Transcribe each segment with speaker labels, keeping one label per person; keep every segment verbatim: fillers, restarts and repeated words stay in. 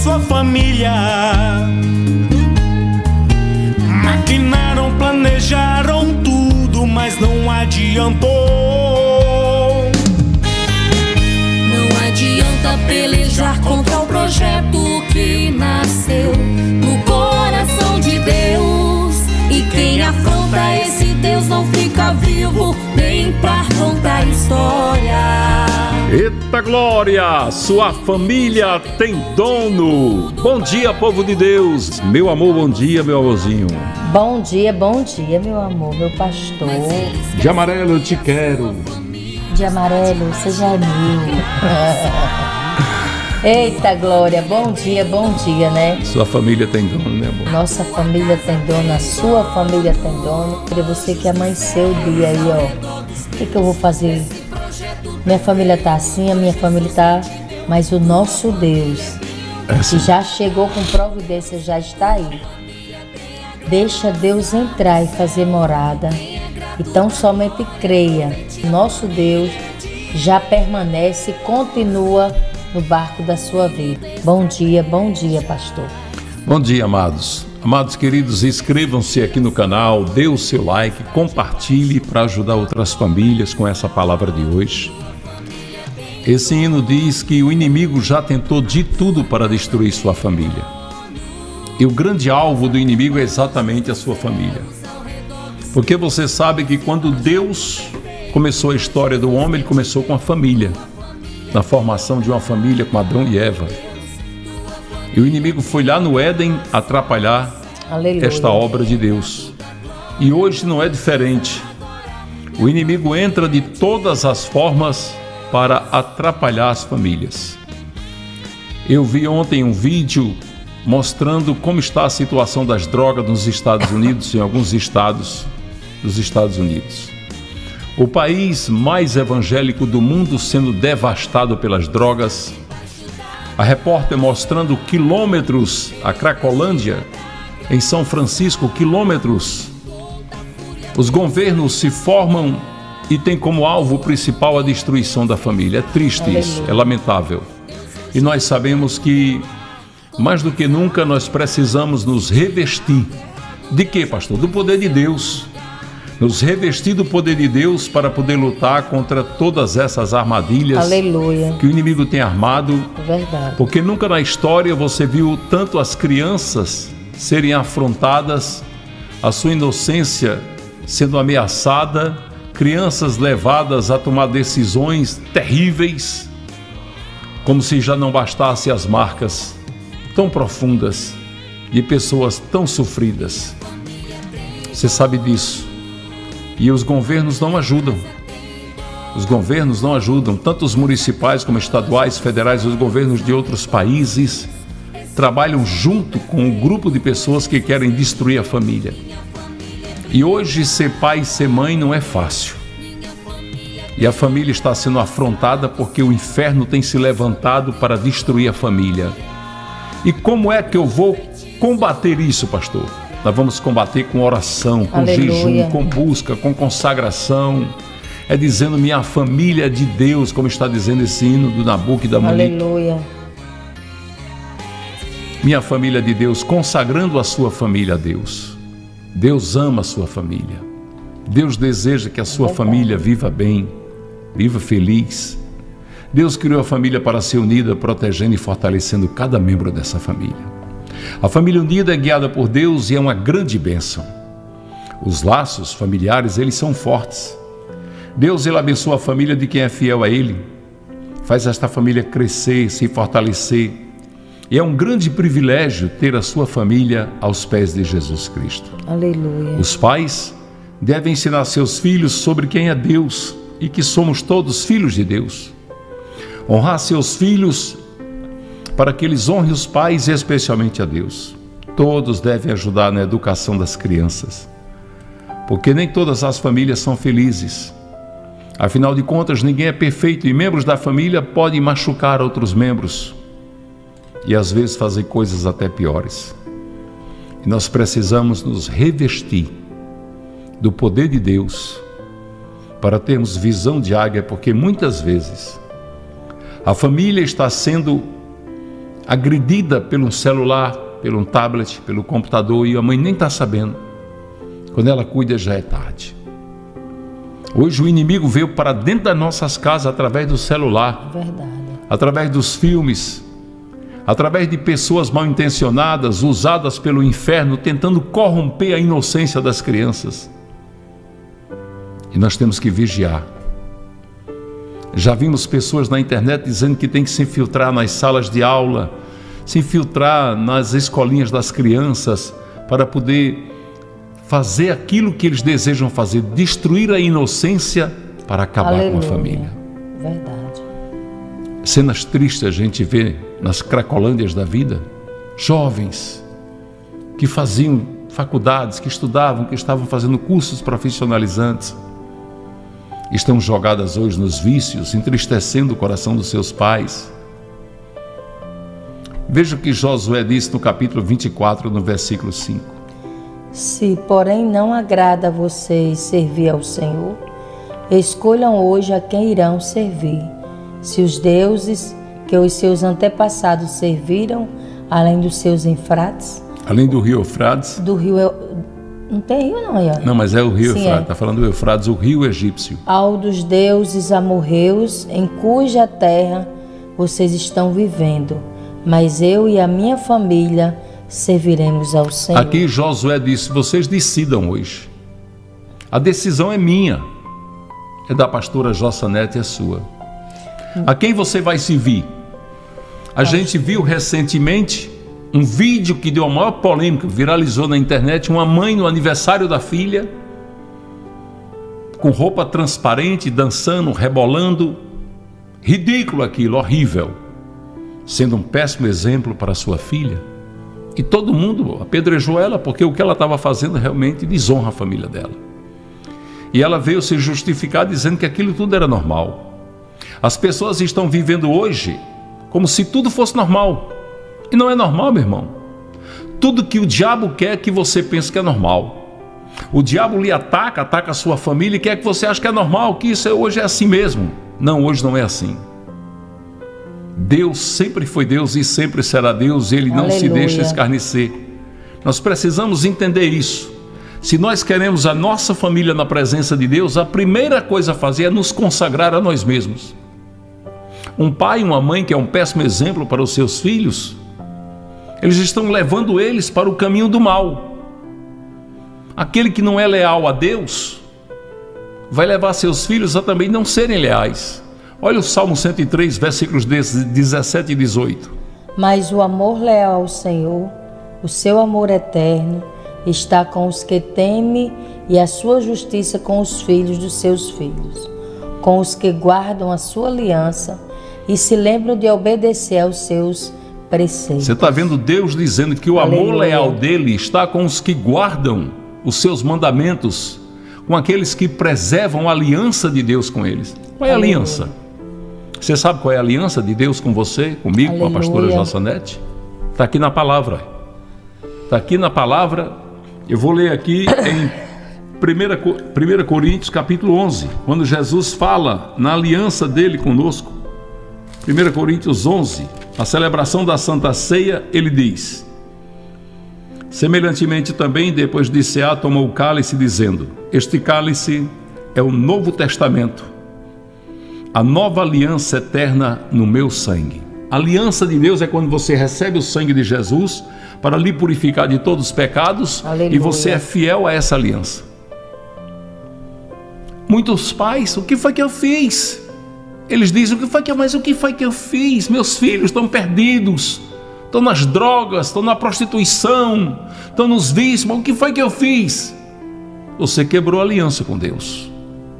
Speaker 1: sua família. Maquinaram, planejaram tudo, mas não adiantou.
Speaker 2: Não adianta pelejar contra o projeto que nasceu no coração de Deus. E quem afronta esse Deus não fica vivo nem pra contar história.
Speaker 3: Eita glória! Sua família tem dono. Bom dia, povo de Deus. Meu amor, bom dia, meu amorzinho.
Speaker 4: Bom dia, bom dia, meu amor, meu pastor.
Speaker 3: De amarelo eu te quero.
Speaker 4: De amarelo, você já é meu. Eita glória, bom dia, bom dia, né?
Speaker 3: Sua família tem dono, né, amor?
Speaker 4: Nossa família tem dono, a sua família tem dono. Você que amanheceu o dia aí, ó. O que, que eu vou fazer? Minha família tá assim, a minha família tá... Mas o nosso Deus, que já chegou com providência, já está aí. Deixa Deus entrar e fazer morada. Então somente creia. Nosso Deus já permanece e continua no barco da sua vida. Bom dia, bom dia, pastor.
Speaker 3: Bom dia, amados. Amados queridos, inscrevam-se aqui no canal, dê o seu like, compartilhe para ajudar outras famílias com essa palavra de hoje. Esse hino diz que o inimigo já tentou de tudo para destruir sua família. E o grande alvo do inimigo é exatamente a sua família. Porque você sabe que quando Deus começou a história do homem, ele começou com a família. Na formação de uma família com Adão e Eva. E o inimigo foi lá no Éden atrapalhar Aleluia. Esta obra de Deus. E hoje não é diferente. O inimigo entra de todas as formas para atrapalhar as famílias. Eu vi ontem um vídeo mostrando como está a situação das drogas nos Estados Unidos, em alguns estados dos Estados Unidos. O país mais evangélico do mundo sendo devastado pelas drogas. A repórter mostrando quilômetros, a Cracolândia, em São Francisco, quilômetros. Os governos se formam e têm como alvo principal a destruição da família. É triste isso, é lamentável. E nós sabemos que, mais do que nunca, nós precisamos nos revestir. De quê, pastor? Do poder de Deus. Nos revestir do poder de Deus para poder lutar contra todas essas armadilhas Aleluia. Que o inimigo tem armado.
Speaker 4: Verdade.
Speaker 3: Porque nunca na história você viu tanto as crianças serem afrontadas, a sua inocência sendo ameaçada, crianças levadas a tomar decisões terríveis, como se já não bastasse as marcas tão profundas de pessoas tão sofridas. Você sabe disso. E os governos não ajudam. Os governos não ajudam, tanto os municipais como estaduais, federais, os governos de outros países trabalham junto com um grupo de pessoas que querem destruir a família. E hoje ser pai e ser mãe não é fácil. E a família está sendo afrontada porque o inferno tem se levantado para destruir a família. E como é que eu vou combater isso, pastor? Nós vamos combater com oração, com Aleluia. Jejum, com busca, com consagração. É dizendo minha família de Deus, como está dizendo esse hino do Nabuco e da Monique.
Speaker 4: Aleluia.
Speaker 3: Minha família de Deus, consagrando a sua família a Deus. Deus ama a sua família. Deus deseja que a sua é família viva bem, viva feliz. Deus criou a família para ser unida, protegendo e fortalecendo cada membro dessa família. A família unida é guiada por Deus e é uma grande bênção. Os laços familiares, eles são fortes. Deus, ele abençoa a família de quem é fiel a Ele. Faz esta família crescer, se fortalecer. E é um grande privilégio ter a sua família aos pés de Jesus Cristo.
Speaker 4: Aleluia.
Speaker 3: Os pais devem ensinar seus filhos sobre quem é Deus e que somos todos filhos de Deus. Honrar seus filhos para que eles honrem os pais e especialmente a Deus. Todos devem ajudar na educação das crianças, porque nem todas as famílias são felizes. Afinal de contas, ninguém é perfeito e membros da família podem machucar outros membros e às vezes fazer coisas até piores. E nós precisamos nos revestir do poder de Deus para termos visão de águia, porque muitas vezes a família está sendo agredida pelo celular, pelo tablet, pelo computador, e a mãe nem está sabendo. Quando ela cuida, já é tarde. Hoje o inimigo veio para dentro das nossas casas através do celular,
Speaker 4: Verdade.
Speaker 3: através dos filmes, através de pessoas mal intencionadas, usadas pelo inferno, tentando corromper a inocência das crianças. E nós temos que vigiar. Já vimos pessoas na internet dizendo que tem que se infiltrar nas salas de aula, se infiltrar nas escolinhas das crianças para poder fazer aquilo que eles desejam fazer, destruir a inocência para acabar Aleluia. Com a família.
Speaker 4: Verdade.
Speaker 3: Cenas tristes a gente vê nas cracolândias da vida, jovens que faziam faculdades, que estudavam, que estavam fazendo cursos profissionalizantes, estão jogadas hoje nos vícios, entristecendo o coração dos seus pais. Veja o que Josué disse no capítulo vinte e quatro, no versículo cinco.
Speaker 4: Se, porém, não agrada a vocês servir ao Senhor, escolham hoje a quem irão servir. Se os deuses que os seus antepassados serviram, além dos seus Eufrates.
Speaker 3: Além do rio Eufrates.
Speaker 4: Do rio... Não tem rio não, Iana?
Speaker 3: Não, mas é o rio
Speaker 4: Sim,
Speaker 3: Eufrates.
Speaker 4: é.
Speaker 3: Está falando do Eufrates, o rio egípcio.
Speaker 4: Ao dos deuses amorreus, em cuja terra vocês estão vivendo. Mas eu e a minha família serviremos ao Senhor.
Speaker 3: Aqui Josué disse, vocês decidam hoje. A decisão é minha. É da pastora Jossanete e é sua. A quem você vai servir? A gente viu recentemente um vídeo que deu a maior polêmica, viralizou na internet, uma mãe no aniversário da filha, com roupa transparente, dançando, rebolando. Ridículo aquilo, horrível. Sendo um péssimo exemplo para sua filha. E todo mundo apedrejou ela, porque o que ela estava fazendo realmente desonra a família dela. E ela veio se justificar dizendo que aquilo tudo era normal. As pessoas estão vivendo hoje como se tudo fosse normal. E não é normal, meu irmão. Tudo que o diabo quer é que você pense que é normal. O diabo lhe ataca, ataca a sua família e quer que você ache que é normal, que isso hoje é assim mesmo. Não, hoje não é assim. Deus sempre foi Deus e sempre será Deus, Ele não Aleluia. Se deixa escarnecer. Nós precisamos entender isso. Se nós queremos a nossa família na presença de Deus, a primeira coisa a fazer é nos consagrar a nós mesmos. Um pai e uma mãe que é um péssimo exemplo para os seus filhos, eles estão levando eles para o caminho do mal. Aquele que não é leal a Deus vai levar seus filhos a também não serem leais. Olha o Salmo cento e três, versículos dezessete e dezoito.
Speaker 4: Mas o amor leal ao Senhor, o seu amor eterno, está com os que temem, e a sua justiça com os filhos dos seus filhos, com os que guardam a sua aliança e se lembram de obedecer aos seus preceitos.
Speaker 3: Você está vendo Deus dizendo que o Aleluia. Amor leal dele está com os que guardam os seus mandamentos, com aqueles que preservam a aliança de Deus com eles. Qual é a Aleluia. Aliança? Você sabe qual é a aliança de Deus com você, comigo, Aleluia. Com a pastora Jossanete? Está aqui na palavra. Está aqui na palavra. Eu vou ler aqui em primeira Coríntios capítulo onze, quando Jesus fala na aliança dele conosco. primeira Coríntios onze, a celebração da Santa Ceia, ele diz: semelhantemente também, depois de cear, tomou o cálice, dizendo: este cálice é o Novo Testamento, a nova aliança eterna no meu sangue. A aliança de Deus é quando você recebe o sangue de Jesus para lhe purificar de todos os pecados. Aleluia. E você é fiel a essa aliança. Muitos pais, o que foi que eu fiz? Eles dizem, o que foi que eu, mas o que foi que eu fiz? Meus filhos estão perdidos, estão nas drogas, estão na prostituição, estão nos vícios, mas o que foi que eu fiz? Você quebrou a aliança com Deus.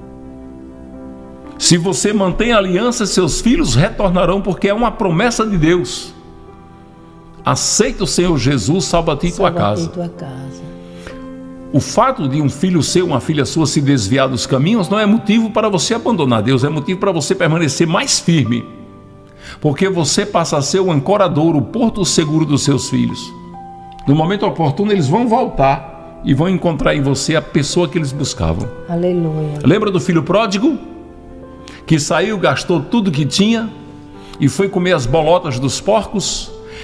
Speaker 3: Se você mantém a aliança, seus filhos retornarão, porque é uma promessa de Deus. Aceita o Senhor Jesus, salva-te e tua casa.
Speaker 4: tua casa.
Speaker 3: O fato de um filho seu, uma filha sua se desviar dos caminhos não é motivo para você abandonar Deus, é motivo para você permanecer mais firme, porque você passa a ser o ancoradouro, o porto seguro dos seus filhos. No momento oportuno eles vão voltar e vão encontrar em você a pessoa que eles buscavam.
Speaker 4: Aleluia.
Speaker 3: Lembra do filho pródigo? Que saiu, gastou tudo que tinha e foi comer as bolotas dos porcos,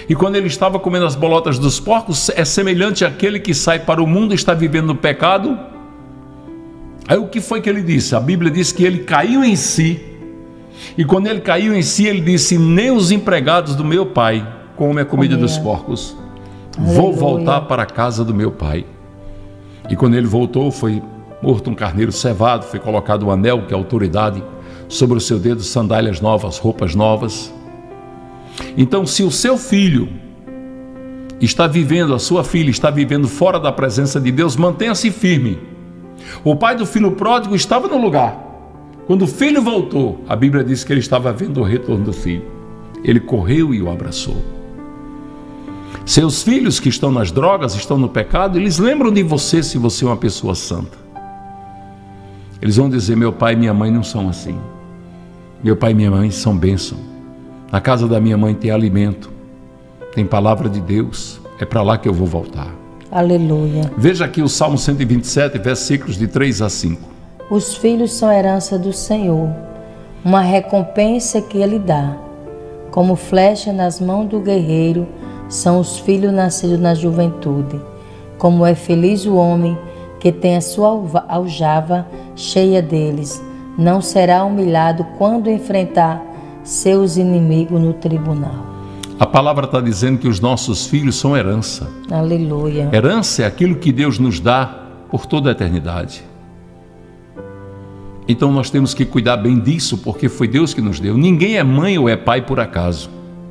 Speaker 3: E quando ele estava comendo as bolotas dos porcos, é semelhante àquele que sai para o mundo e está vivendo no pecado. Aí o que foi que ele disse? A Bíblia diz que ele caiu em si. E quando ele caiu em si, ele disse: nem os empregados do meu pai comem a comida dos porcos. Vou
Speaker 4: Aleluia.
Speaker 3: voltar para a casa do meu pai. E quando ele voltou, foi morto um carneiro cevado, foi colocado o anel, que é a autoridade, sobre o seu dedo, sandálias novas, roupas novas. Então, se o seu filho está vivendo, a sua filha está vivendo fora da presença de Deus, mantenha-se firme. O pai do filho pródigo estava no lugar. Quando o filho voltou, a Bíblia diz que ele estava vendo o retorno do filho. Ele correu e o abraçou. Seus filhos que estão nas drogas, estão no pecado, eles lembram de você se você é uma pessoa santa. Eles vão dizer: meu pai e minha mãe não são assim. Meu pai e minha mãe são bênção. Na casa da minha mãe tem alimento, tem palavra de Deus. É para lá que eu vou voltar.
Speaker 4: Aleluia.
Speaker 3: Veja aqui o Salmo cento e vinte e sete, versículos de três a cinco.
Speaker 4: Os filhos são herança do Senhor, uma recompensa que Ele dá. Como flecha nas mãos do guerreiro, são os filhos nascidos na juventude. Como é feliz o homem que tem a sua aljava cheia deles. Não será humilhado quando enfrentar seus inimigos no tribunal.
Speaker 3: A palavra está dizendo que os nossos filhos são herança.
Speaker 4: Aleluia.
Speaker 3: Herança é aquilo que Deus nos dá por toda a eternidade. Então nós temos que cuidar bem disso, porque foi Deus que nos deu. Ninguém é mãe ou é pai por acaso.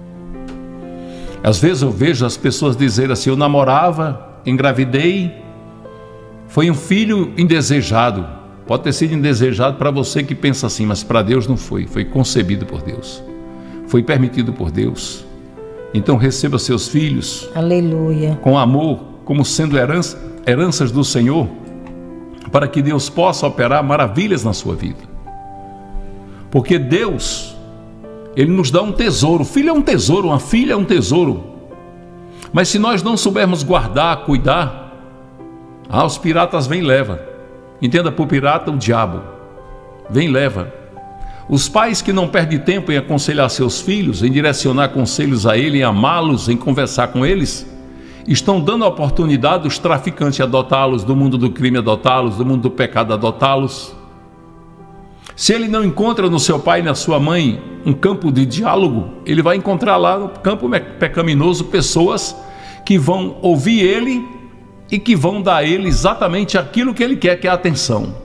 Speaker 3: Às vezes eu vejo as pessoas dizerem assim: eu namorava, engravidei, foi um filho indesejado. Pode ter sido indesejado para você que pensa assim, mas para Deus não foi. Foi concebido por Deus. Foi permitido por Deus. Então receba seus filhos,
Speaker 4: aleluia,
Speaker 3: com amor, como sendo herança, heranças do Senhor, para que Deus possa operar maravilhas na sua vida. Porque Deus, Ele nos dá um tesouro. O filho é um tesouro, uma filha é um tesouro. Mas se nós não soubermos guardar, cuidar, ah, os piratas vêm e levam. Entenda, por pirata, o diabo vem e leva. Os pais que não perdem tempo em aconselhar seus filhos, em direcionar conselhos a ele, em amá-los, em conversar com eles, estão dando a oportunidade dos traficantes adotá-los, do mundo do crime adotá-los, do mundo do pecado adotá-los. Se ele não encontra no seu pai e na sua mãe um campo de diálogo, ele vai encontrar lá no campo pecaminoso pessoas que vão ouvir ele e que vão dar a ele exatamente aquilo que ele quer, que é a atenção.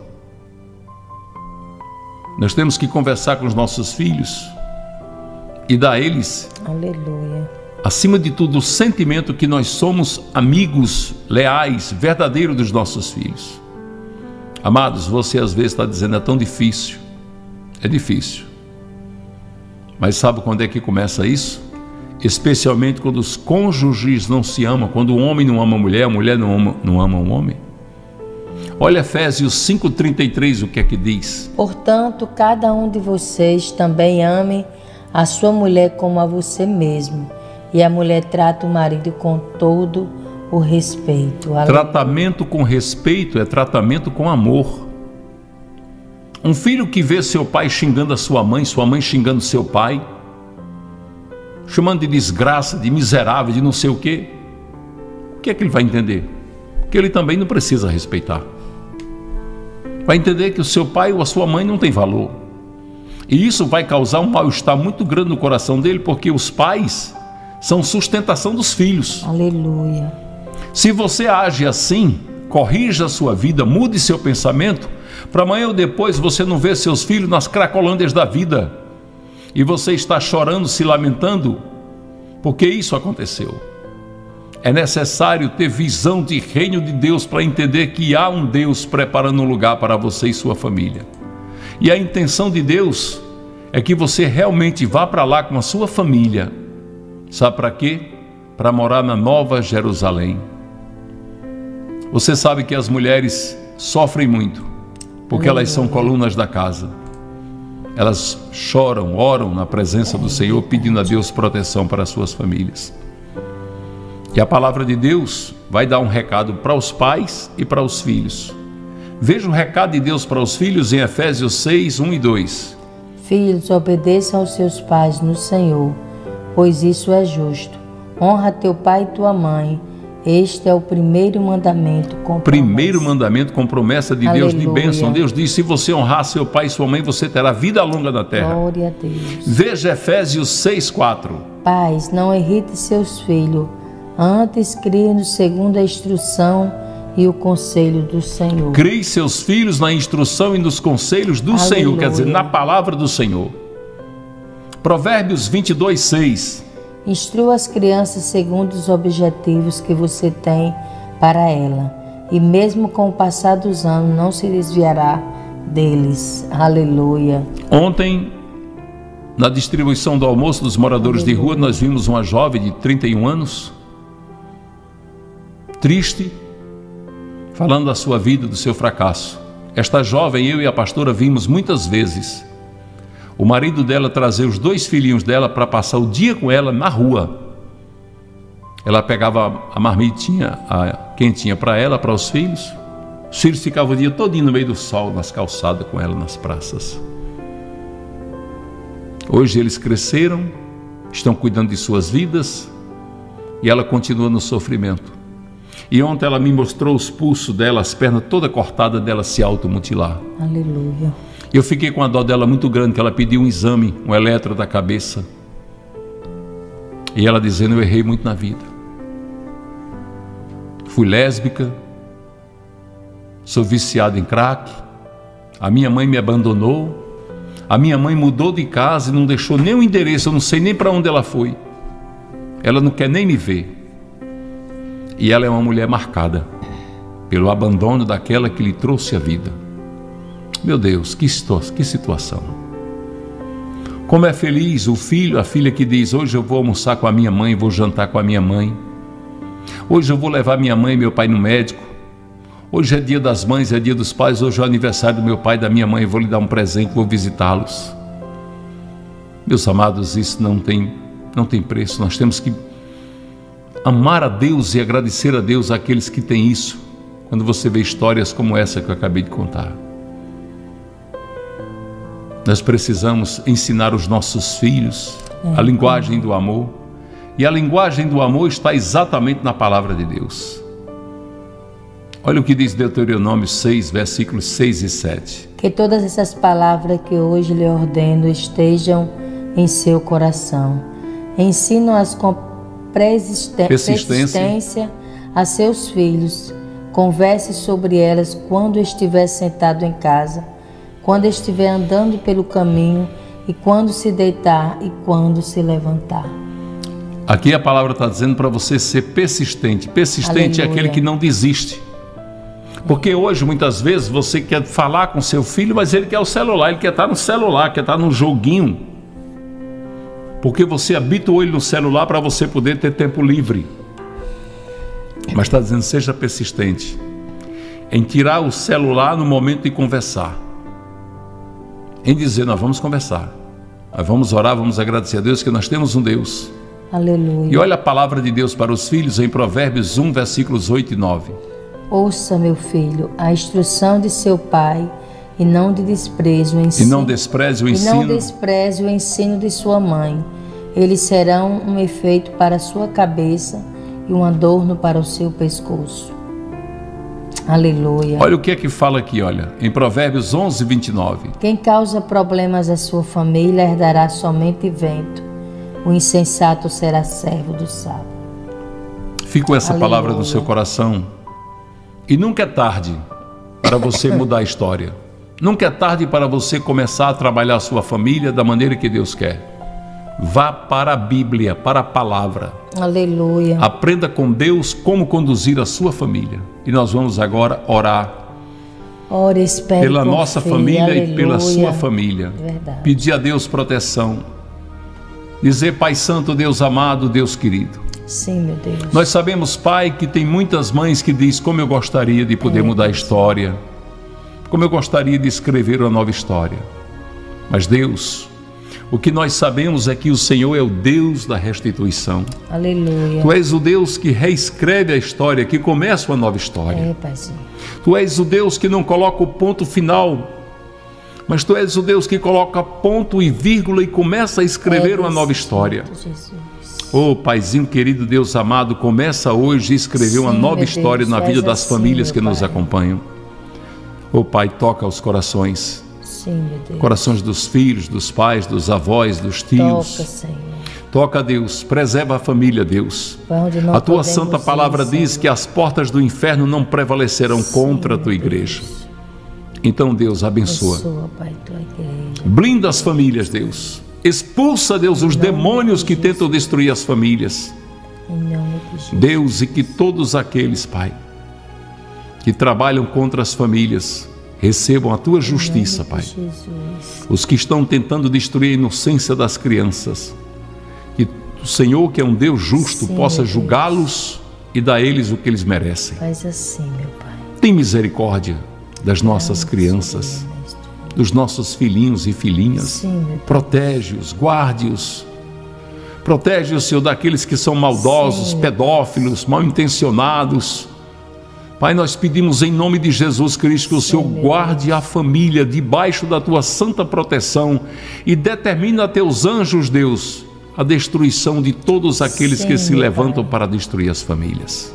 Speaker 3: Nós temos que conversar com os nossos filhos e dar a eles,
Speaker 4: aleluia,
Speaker 3: acima de tudo, o sentimento que nós somos amigos leais, verdadeiros dos nossos filhos. Amados, você às vezes está dizendo: é tão difícil. É difícil. Mas sabe quando é que começa isso? Especialmente quando os cônjuges não se amam, quando o homem não ama a mulher, a mulher não ama, não ama o homem. Olha Efésios cinco, trinta e três, o que é que diz?
Speaker 4: Portanto, cada um de vocês também ame a sua mulher como a você mesmo, e a mulher trata o marido com todo o respeito. Aleluia.
Speaker 3: Tratamento com respeito é tratamento com amor. Um filho que vê seu pai xingando a sua mãe, sua mãe xingando seu pai, chamando de desgraça, de miserável, de não sei o quê, o que é que ele vai entender? Que ele também não precisa respeitar. Vai entender que o seu pai ou a sua mãe não tem valor. E isso vai causar um mal-estar muito grande no coração dele, porque os pais são sustentação dos filhos.
Speaker 4: Aleluia.
Speaker 3: Se você age assim, corrija a sua vida, mude seu pensamento, para amanhã ou depois você não ver seus filhos nas cracolândias da vida e você está chorando, se lamentando, porque isso aconteceu. É necessário ter visão de reino de Deus para entender que há um Deus preparando um lugar para você e sua família. E a intenção de Deus é que você realmente vá para lá com a sua família. Sabe para quê? Para morar na Nova Jerusalém. Você sabe que as mulheres sofrem muito, porque elas são colunas da casa. Elas choram, oram na presença do Senhor, pedindo a Deus proteção para as suas famílias. E a palavra de Deus vai dar um recado para os pais e para os filhos. Veja o recado de Deus para os filhos em Efésios seis, um e dois.
Speaker 4: Filhos, obedeçam aos seus pais no Senhor, pois isso é justo. Honra teu pai e tua mãe. Este é o primeiro mandamento com
Speaker 3: Primeiro
Speaker 4: promessa.
Speaker 3: mandamento com promessa de
Speaker 4: Aleluia.
Speaker 3: Deus, de bênção. Deus diz, se você honrar seu pai e sua mãe, você terá vida longa na terra.
Speaker 4: Glória a Deus.
Speaker 3: Veja Efésios seis, quatro.
Speaker 4: Pais, não irrite seus filhos, antes crie-nos segundo a instrução e o conselho do Senhor.
Speaker 3: Crie seus filhos na instrução e nos conselhos do
Speaker 4: Aleluia.
Speaker 3: Senhor, quer dizer, na palavra do Senhor. Provérbios vinte e dois, seis.
Speaker 4: Instrua as crianças segundo os objetivos que você tem para ela, e mesmo com o passar dos anos não se desviará deles. Aleluia.
Speaker 3: Ontem, na distribuição do almoço dos moradores Aleluia. de rua, nós vimos uma jovem de trinta e um anos, triste, falando da sua vida, do seu fracasso. Esta jovem, eu e a pastora vimos muitas vezes o marido dela trazer os dois filhinhos dela para passar o dia com ela na rua. Ela pegava a marmitinha a quentinha para ela, para os filhos. Os filhos ficavam o dia todinho no meio do sol, nas calçadas com ela, nas praças. Hoje eles cresceram, estão cuidando de suas vidas e ela continua no sofrimento. E ontem ela me mostrou os pulsos dela, as pernas toda cortada dela se automutilar.
Speaker 4: Aleluia.
Speaker 3: Eu fiquei com a dó dela muito grande, que ela pediu um exame, um eletro da cabeça. E ela dizendo, eu errei muito na vida. Fui lésbica, sou viciado em crack, a minha mãe me abandonou, a minha mãe mudou de casa e não deixou nem o endereço, eu não sei nem para onde ela foi. Ela não quer nem me ver. E ela é uma mulher marcada pelo abandono daquela que lhe trouxe a vida. Meu Deus, que, que situação. Como é feliz o filho, a filha que diz, hoje eu vou almoçar com a minha mãe, vou jantar com a minha mãe. Hoje eu vou levar minha mãe e meu pai no médico. Hoje é dia das mães, é dia dos pais, hoje é o aniversário do meu pai e da minha mãe, eu vou lhe dar um presente, vou visitá-los. Meus amados, isso não tem, não tem preço. Nós temos que amar a Deus e agradecer a Deus àqueles que têm isso, quando você vê histórias como essa que eu acabei de contar. Nós precisamos ensinar os nossos filhos a linguagem do amor. E a linguagem do amor está exatamente na palavra de Deus. Olha o que diz Deuteronômio seis, versículos seis e sete.
Speaker 4: Que todas essas palavras que hoje lhe ordeno estejam em seu coração. Ensina-as com persistência, persistência a seus filhos. Converse sobre elas quando estiver sentado em casa, quando estiver andando pelo caminho, e quando se deitar e quando se levantar.
Speaker 3: Aqui a palavra está dizendo para você ser persistente. Persistente Aleluia. É aquele que não desiste. Porque hoje, muitas vezes, você quer falar com seu filho, mas ele quer o celular, ele quer estar no celular, quer estar no joguinho. Porque você habituou ele no celular para você poder ter tempo livre. Mas está dizendo, seja persistente em tirar o celular no momento de conversar. Em dizer, nós vamos conversar, nós vamos orar, vamos agradecer a Deus que nós temos um Deus.
Speaker 4: Aleluia.
Speaker 3: E olha a palavra de Deus para os filhos em Provérbios um, versículos oito e nove.
Speaker 4: Ouça, meu filho, a instrução de seu pai, e não de despreze o ensino.
Speaker 3: E não despreze o ensino.
Speaker 4: E não despreze o ensino de sua mãe. Eles serão um efeito para a sua cabeça e um adorno para o seu pescoço. Aleluia.
Speaker 3: Olha o que é que fala aqui, olha, em Provérbios onze, vinte e nove.
Speaker 4: Quem causa problemas à sua família herdará somente vento. O insensato será servo do sábio.
Speaker 3: Fique com essa
Speaker 4: Aleluia.
Speaker 3: Palavra no seu coração. E nunca é tarde para você mudar a história. Nunca é tarde para você começar a trabalhar a sua família da maneira que Deus quer. Vá para a Bíblia, para a palavra.
Speaker 4: Aleluia.
Speaker 3: Aprenda com Deus como conduzir a sua família. E nós vamos agora orar.
Speaker 4: Ore, espere
Speaker 3: pela nossa
Speaker 4: fé.
Speaker 3: família
Speaker 4: Aleluia.
Speaker 3: E pela sua família.
Speaker 4: Verdade.
Speaker 3: Pedir a Deus proteção. Dizer, Pai Santo, Deus amado, Deus querido.
Speaker 4: Sim, meu Deus.
Speaker 3: Nós sabemos, Pai, que tem muitas mães que dizem como eu gostaria de poder é. mudar a história. Como eu gostaria de escrever uma nova história. Mas Deus, o que nós sabemos é que o Senhor é o Deus da restituição.
Speaker 4: Aleluia.
Speaker 3: Tu és o Deus que reescreve a história, que começa uma nova história.
Speaker 4: É, Paizinho.
Speaker 3: Tu és o Deus que não coloca o ponto final, mas Tu és o Deus que coloca ponto e vírgula e começa a escrever é, uma nova história. Jesus. Oh, Paizinho querido, Deus amado, começa hoje a escrever uma
Speaker 4: Sim,
Speaker 3: nova
Speaker 4: meu
Speaker 3: história
Speaker 4: Deus,
Speaker 3: na
Speaker 4: faz
Speaker 3: vida das
Speaker 4: assim,
Speaker 3: famílias que
Speaker 4: meu
Speaker 3: nos
Speaker 4: Pai.
Speaker 3: acompanham. Oh, Pai, toca os corações.
Speaker 4: Sim, meu Deus.
Speaker 3: Corações dos filhos, dos pais, dos avós, dos tios.
Speaker 4: Toca, Senhor.
Speaker 3: Toca, Deus, preserva a família, Deus.
Speaker 4: Vai onde não
Speaker 3: A tua
Speaker 4: podemos
Speaker 3: santa
Speaker 4: ir,
Speaker 3: palavra diz
Speaker 4: Senhor.
Speaker 3: que as portas do inferno não prevalecerão
Speaker 4: Sim,
Speaker 3: contra a tua
Speaker 4: meu
Speaker 3: igreja.
Speaker 4: Deus.
Speaker 3: Então, Deus, abençoa.
Speaker 4: Abençoa, Pai, tua igreja.
Speaker 3: Blinda as famílias, Deus. Expulsa, Deus, os
Speaker 4: Em nome
Speaker 3: demônios
Speaker 4: de
Speaker 3: que
Speaker 4: Jesus.
Speaker 3: tentam destruir as famílias.
Speaker 4: Em nome de Jesus.
Speaker 3: Deus, e que todos aqueles, Pai, que trabalham contra as famílias, recebam a tua justiça,
Speaker 4: Em nome
Speaker 3: Pai.
Speaker 4: de Jesus.
Speaker 3: Os que estão tentando destruir a inocência das crianças, que o Senhor, que é um Deus justo,
Speaker 4: Sim,
Speaker 3: possa
Speaker 4: meu Deus.
Speaker 3: julgá-los e dar a eles o que eles merecem.
Speaker 4: Faz assim, meu Pai.
Speaker 3: Tem misericórdia das nossas crianças, dos nossos filhinhos e filhinhas.
Speaker 4: Sim, meu Pai.
Speaker 3: Protege-os, guarde-os. Protege-os, Senhor, daqueles que são maldosos,
Speaker 4: Sim.
Speaker 3: pedófilos, mal intencionados. Pai, nós pedimos em nome de Jesus Cristo que o Senhor
Speaker 4: meu
Speaker 3: guarde a família debaixo da tua santa proteção e determine a teus anjos, Deus, a destruição de todos aqueles
Speaker 4: Sim,
Speaker 3: que se
Speaker 4: meu
Speaker 3: levantam
Speaker 4: Pai.
Speaker 3: para destruir as famílias.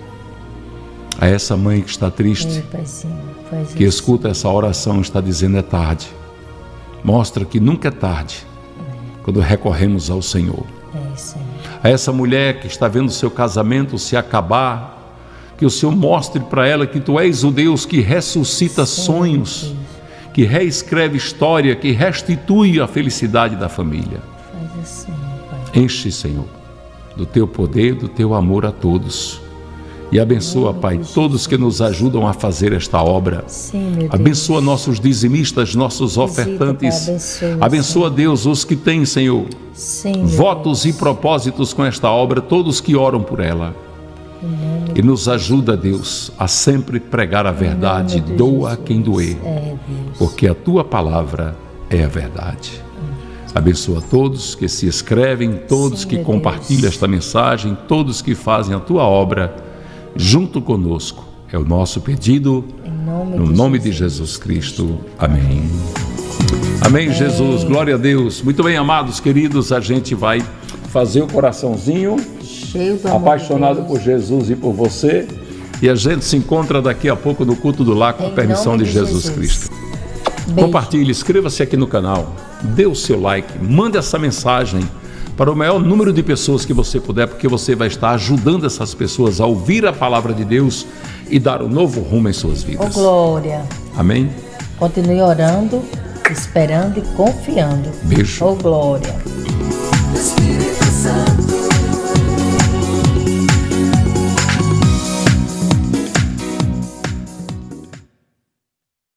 Speaker 3: A essa mãe que está triste,
Speaker 4: Ei, Paizinho, faz
Speaker 3: que
Speaker 4: assim.
Speaker 3: escuta essa oração, está dizendo: é tarde. Mostra que nunca é tarde quando recorremos ao Senhor.
Speaker 4: É, Senhor.
Speaker 3: A essa mulher que está vendo seu casamento se acabar, que o Senhor mostre para ela que tu és o Deus que ressuscita
Speaker 4: Sim,
Speaker 3: sonhos,
Speaker 4: Deus.
Speaker 3: que reescreve história, que restitui a felicidade da família.
Speaker 4: Faz assim, Pai.
Speaker 3: Enche, Senhor, do teu poder, do teu amor a todos. E abençoa, Pai, todos que nos ajudam a fazer esta obra.
Speaker 4: Sim, meu Deus.
Speaker 3: Abençoa nossos dizimistas, nossos
Speaker 4: Visita,
Speaker 3: ofertantes.
Speaker 4: Pai, abençoa,
Speaker 3: Abençoa, Deus, os que têm, Senhor,
Speaker 4: Sim, meu
Speaker 3: votos
Speaker 4: Deus.
Speaker 3: e propósitos com esta obra, todos que oram por ela.
Speaker 4: Em nome
Speaker 3: E nos ajuda, Deus, a sempre pregar a verdade,
Speaker 4: de
Speaker 3: doa a
Speaker 4: Jesus.
Speaker 3: quem doer,
Speaker 4: É, Deus.
Speaker 3: porque a tua palavra é a verdade. Abençoa todos que se inscrevem, todos
Speaker 4: Sim,
Speaker 3: que
Speaker 4: meu
Speaker 3: compartilham
Speaker 4: Deus.
Speaker 3: esta mensagem, todos que fazem a tua obra junto conosco. É o nosso pedido,
Speaker 4: Em nome
Speaker 3: no
Speaker 4: de
Speaker 3: nome de
Speaker 4: Jesus.
Speaker 3: Jesus Cristo. Amém. Amém, Jesus. Glória a Deus. Muito bem, amados, queridos, a gente vai fazer o coraçãozinho
Speaker 4: Cheio do amor
Speaker 3: apaixonado
Speaker 4: de Deus.
Speaker 3: por Jesus e por você. E a gente se encontra daqui a pouco no culto do lar com a
Speaker 4: Em
Speaker 3: permissão
Speaker 4: nome
Speaker 3: de
Speaker 4: de
Speaker 3: Jesus,
Speaker 4: Jesus.
Speaker 3: Cristo.
Speaker 4: Beijo.
Speaker 3: Compartilhe, inscreva-se aqui no canal, dê o seu like, mande essa mensagem para o maior número de pessoas que você puder, porque você vai estar ajudando essas pessoas a ouvir a palavra de Deus e dar um novo rumo em suas
Speaker 4: Ô,
Speaker 3: vidas.
Speaker 4: glória.
Speaker 3: Amém?
Speaker 4: Continue orando, esperando e confiando.
Speaker 3: Beijo.
Speaker 4: Ô, glória.